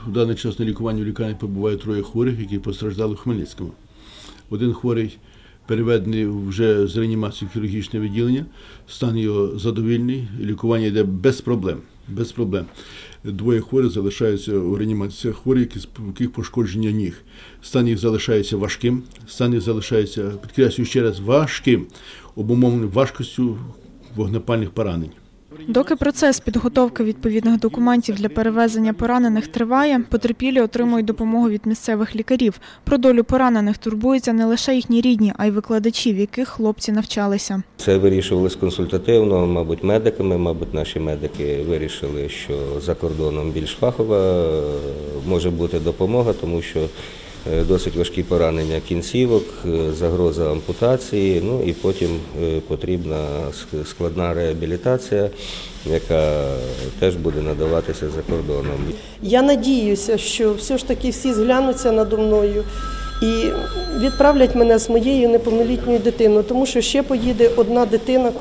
в даний час на лікуванні в лікарні перебуває 3 хворих, які постраждали в Хмельницькому. Один хворий переведений вже з реанімації в хірургічне відділення, стан його задовільний, лікування йде без проблем. Без проблем. 2 хворих залишаються у реанімації. Це хворі, у яких пошкодження ніг. Стан їх залишається важким, стан їх залишається, підкреслюю ще раз, важким, обумовленим важкістю вогнепальних поранень. Доки процес підготовки відповідних документів для перевезення поранених триває, потерпілі отримують допомогу від місцевих лікарів. Про долю поранених турбуються не лише їхні рідні, а й викладачі, в яких хлопці навчалися. Це вирішувалось консультативно, мабуть, медиками. Мабуть, наші медики вирішили, що за кордоном більш фахова може бути допомога, тому що досить важкі поранення кінцівок, загроза ампутації, ну і потім потрібна складна реабілітація, яка теж буде надаватися за кордоном. Я надіюся, що все ж таки всі зглянуться надо мною і відправлять мене з моєю неповнолітньою дитиною, тому що ще поїде одна дитина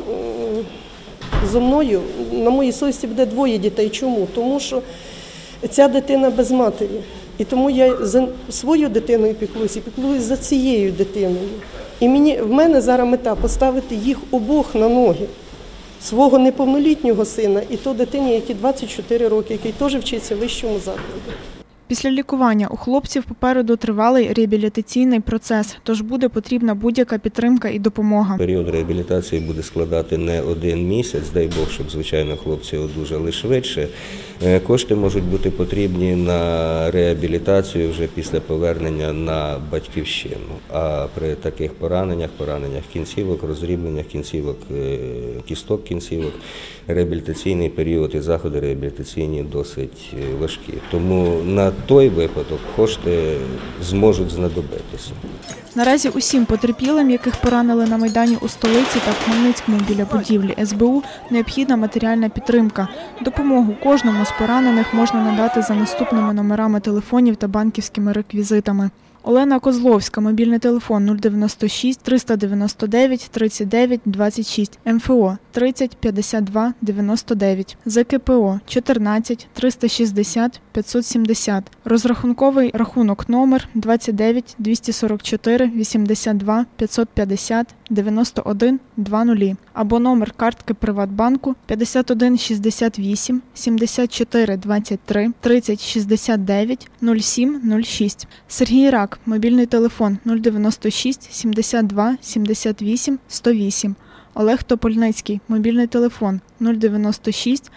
зо мною. На моїй совісті буде 2 дітей. Чому? Тому що ця дитина без матері. І тому я за свою дитиною піклуюся, піклуюся за цією дитиною. І в мене зараз мета поставити їх обох на ноги. Свого неповнолітнього сина і ту дитині, якій 24 роки, який теж вчиться в вищому закладі. Після лікування у хлопців попереду тривалий реабілітаційний процес, тож буде потрібна будь-яка підтримка і допомога. Період реабілітації буде складати не 1 місяць, дай Бог, щоб, звичайно, хлопці одужали швидше. Кошти можуть бути потрібні на реабілітацію вже після повернення на батьківщину. А при таких пораненнях кінцівок, розрібленнях кінцівок, кісток кінцівок, реабілітаційний період і заходи реабілітаційні досить важкі. Тому на той випадок кошти зможуть знадобитися. Наразі усім потерпілим, яких поранили на Майдані у столиці та в Хмельницькому біля будівлі СБУ, необхідна матеріальна підтримка. Допомогу кожному з поранених можна надати за наступними номерами телефонів та банківськими реквізитами. Олена Козловська, мобільний телефон 096 399 39 26, МФО 30 52 99, ЗКПО 14 360 570, розрахунковий рахунок номер 29 244 82 550 91 20 або номер картки Приватбанку 51 68 74 23 30 69 07 06. Сергій Рак, мобільний телефон 096 72 78 108. Олег Топольницький, мобільний телефон 096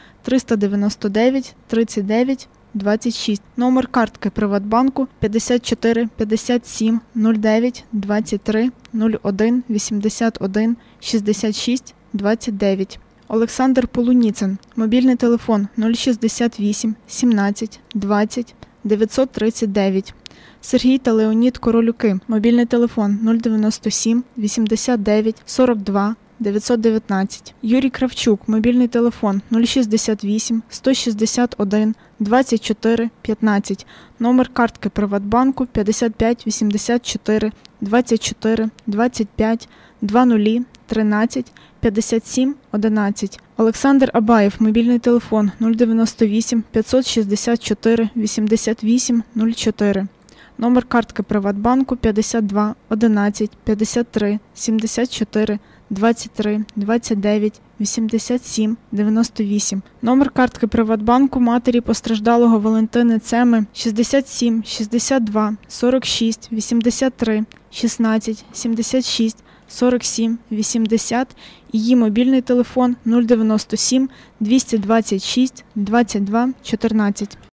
399 39 26. Номер картки Приватбанку 54 57 09 23 01 81 66 29. Олександр Полуніцин, мобільний телефон 068 17 20 939. Сергій та Леонід Королюки, мобільний телефон 097 89 42 919. Юрій Кравчук, мобільний телефон 068 161 24 15. Номер картки Приватбанку 55 84 24 25 20 13 57 11. Олександр Абаєв, мобільний телефон 098 564 88 04. Номер картки Приватбанку 52 11 53 74 23 29 87 98. Номер картки Приватбанку матері постраждалого Валентини Цеми 67 62 46 83 16 76 47 80. Її мобільний телефон 097 226 22 14.